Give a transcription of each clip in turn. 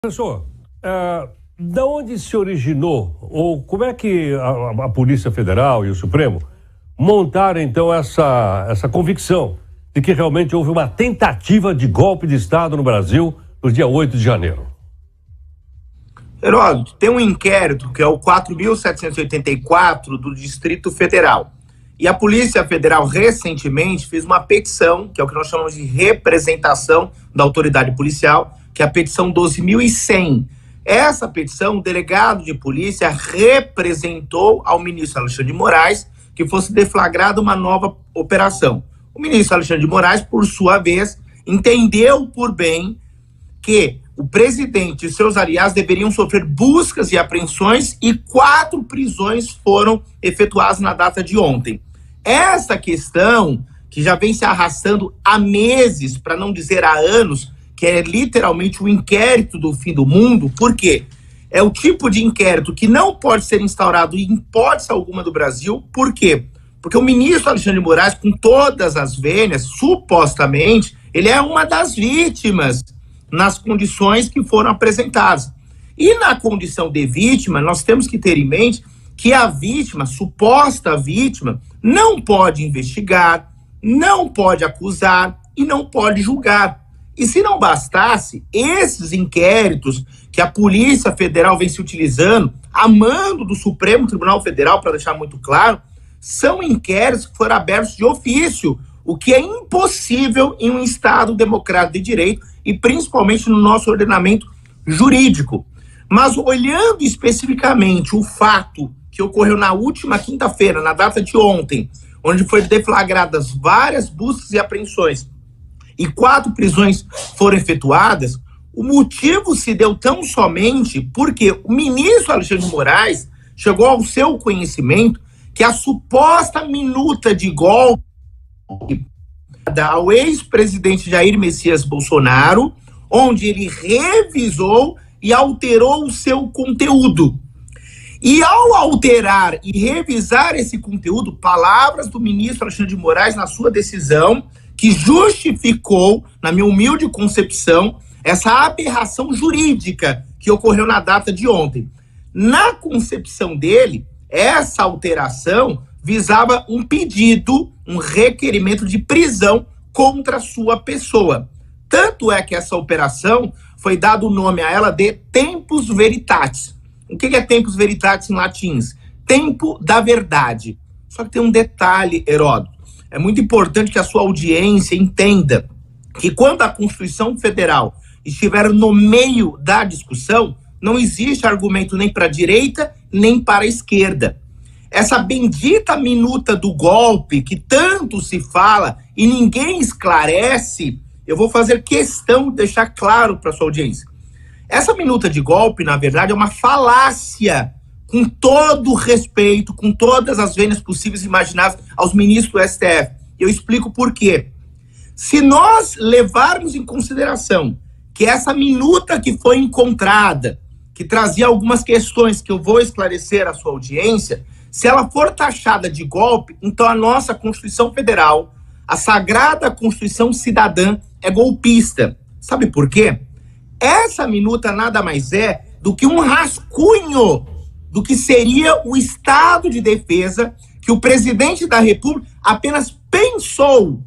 Professor, da onde se originou, ou como é que a Polícia Federal e o Supremo montaram, então, essa convicção de que realmente houve uma tentativa de golpe de Estado no Brasil no dia 8 de janeiro? Heródoto, tem um inquérito que é o 4.784 do Distrito Federal. E a Polícia Federal recentemente fez uma petição, que é o que nós chamamos de representação da autoridade policial, que é a petição 12.100. Essa petição, o delegado de polícia representou ao ministro Alexandre de Moraes que fosse deflagrada uma nova operação. O ministro Alexandre de Moraes, por sua vez, entendeu por bem que o presidente e seus aliados deveriam sofrer buscas e apreensões e 4 prisões foram efetuadas na data de ontem. Essa questão, que já vem se arrastando há meses, para não dizer há anos, que é literalmente o inquérito do fim do mundo, por quê? É o tipo de inquérito que não pode ser instaurado em hipótese alguma do Brasil. Por quê? Porque o ministro Alexandre de Moraes, com todas as vênias, supostamente, ele é uma das vítimas nas condições que foram apresentadas. E na condição de vítima, nós temos que ter em mente que a vítima, suposta vítima, não pode investigar, não pode acusar e não pode julgar. E se não bastasse, esses inquéritos que a Polícia Federal vem se utilizando, a mando do Supremo Tribunal Federal, para deixar muito claro, são inquéritos que foram abertos de ofício, o que é impossível em um Estado democrático de direito e principalmente no nosso ordenamento jurídico. Mas olhando especificamente o fato que ocorreu na última quinta-feira, na data de ontem, onde foram deflagradas várias buscas e apreensões e 4 prisões foram efetuadas, o motivo se deu tão somente porque o ministro Alexandre de Moraes chegou ao seu conhecimento que a suposta minuta de golpe ao ex-presidente Jair Messias Bolsonaro, onde ele revisou e alterou o seu conteúdo. E ao alterar e revisar esse conteúdo, palavras do ministro Alexandre de Moraes na sua decisão, que justificou, na minha humilde concepção, essa aberração jurídica que ocorreu na data de ontem. Na concepção dele, essa alteração visava um pedido, um requerimento de prisão contra a sua pessoa. Tanto é que essa operação foi dado o nome a ela de Tempus Veritatis. O que é Tempus Veritatis em latim? Tempo da verdade. Só que tem um detalhe, Heródoto. É muito importante que a sua audiência entenda que quando a Constituição Federal estiver no meio da discussão, não existe argumento nem para a direita, nem para a esquerda. Essa bendita minuta do golpe, que tanto se fala e ninguém esclarece, eu vou fazer questão de deixar claro para a sua audiência. Essa minuta de golpe, na verdade, é uma falácia, com todo o respeito, com todas as vênias possíveis e imagináveis aos ministros do STF. Eu explico por quê. Se nós levarmos em consideração que essa minuta que foi encontrada, que trazia algumas questões que eu vou esclarecer à sua audiência, se ela for taxada de golpe, então a nossa Constituição Federal, a Sagrada Constituição Cidadã, é golpista. Sabe por quê? Essa minuta nada mais é do que um rascunho do que seria o estado de defesa que o presidente da República apenas pensou,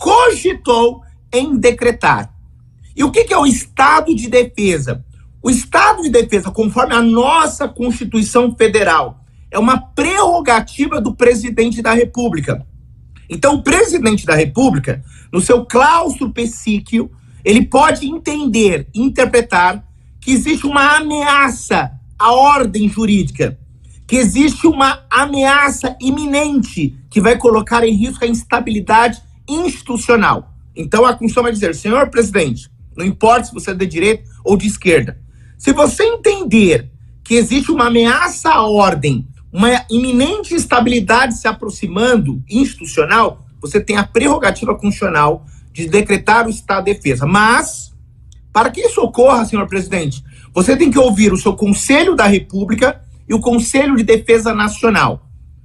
cogitou em decretar. E o que é o estado de defesa? O estado de defesa, conforme a nossa Constituição Federal, é uma prerrogativa do presidente da República. Então, o presidente da República, no seu claustro psíquico, ele pode entender, interpretar que existe uma ameaça à ordem jurídica, que existe uma ameaça iminente que vai colocar em risco a instabilidade institucional. Então, a Constituição vai dizer, senhor presidente, não importa se você é de direita ou de esquerda, se você entender que existe uma ameaça à ordem, uma iminente instabilidade se aproximando institucional, você tem a prerrogativa constitucional de decretar o estado de defesa. Mas, para que isso ocorra, senhor presidente, você tem que ouvir o seu Conselho da República e o Conselho de Defesa Nacional.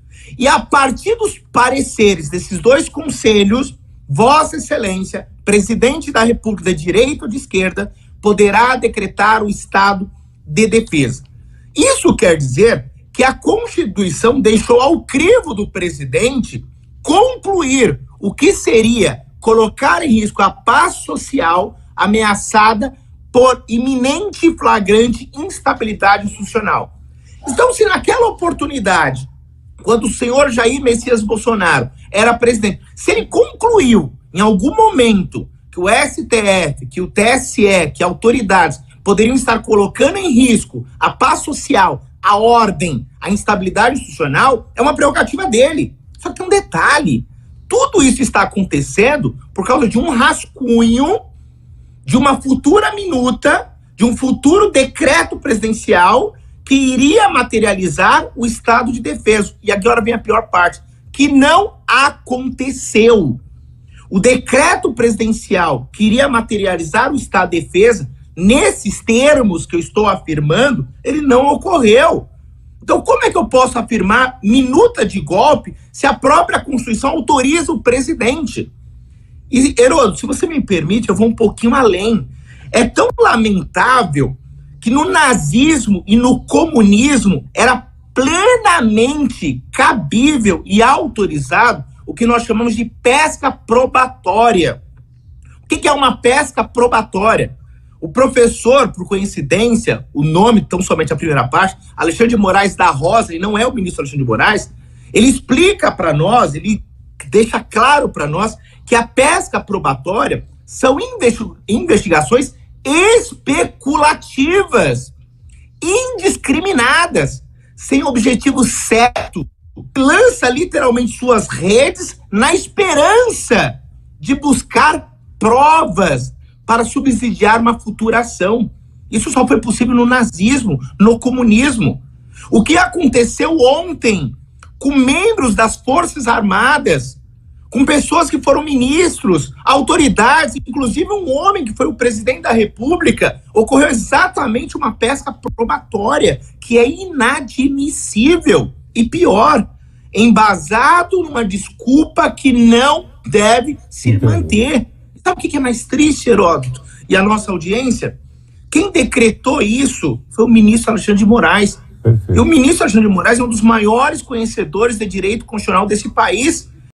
E a partir dos pareceres desses 2 conselhos, Vossa Excelência, presidente da República de direita ou de esquerda, poderá decretar o estado de defesa. Isso quer dizer que a Constituição deixou ao crivo do presidente concluir o que seria colocar em risco a paz social ameaçada por iminente e flagrante instabilidade institucional. Então, se naquela oportunidade, quando o senhor Jair Messias Bolsonaro era presidente, se ele concluiu em algum momento que o STF, que o TSE, que autoridades poderiam estar colocando em risco a paz social, a ordem, a instabilidade institucional, é uma prerrogativa dele. Só que tem um detalhe: tudo isso está acontecendo por causa de um rascunho, de uma futura minuta, de um futuro decreto presidencial que iria materializar o estado de defesa. E agora vem a pior parte, que não aconteceu. O decreto presidencial que iria materializar o estado de defesa, nesses termos que eu estou afirmando, ele não ocorreu. Então, como é que eu posso afirmar minuta de golpe se a própria Constituição autoriza o presidente? E, Heródoto, se você me permite, eu vou um pouquinho além. É tão lamentável que no nazismo e no comunismo era plenamente cabível e autorizado o que nós chamamos de pesca probatória. O que é uma pesca probatória? O professor, por coincidência, o nome, tão somente a primeira parte, Alexandre de Moraes da Rosa, e não é o ministro Alexandre de Moraes, ele explica para nós, ele deixa claro para nós que a pesca probatória são investigações especulativas, indiscriminadas, sem objetivo certo. Lança literalmente suas redes na esperança de buscar provas para subsidiar uma futura ação. Isso só foi possível no nazismo, no comunismo. O que aconteceu ontem com membros das Forças Armadas, com pessoas que foram ministros, autoridades, inclusive um homem que foi o presidente da República, ocorreu exatamente uma pesca probatória, que é inadmissível. E pior, embasado numa desculpa que não deve se manter. Sabe o que é mais triste, Heródoto? E a nossa audiência? Quem decretou isso foi o ministro Alexandre de Moraes. Perfeito. E o ministro Alexandre de Moraes é um dos maiores conhecedores de direito constitucional desse país.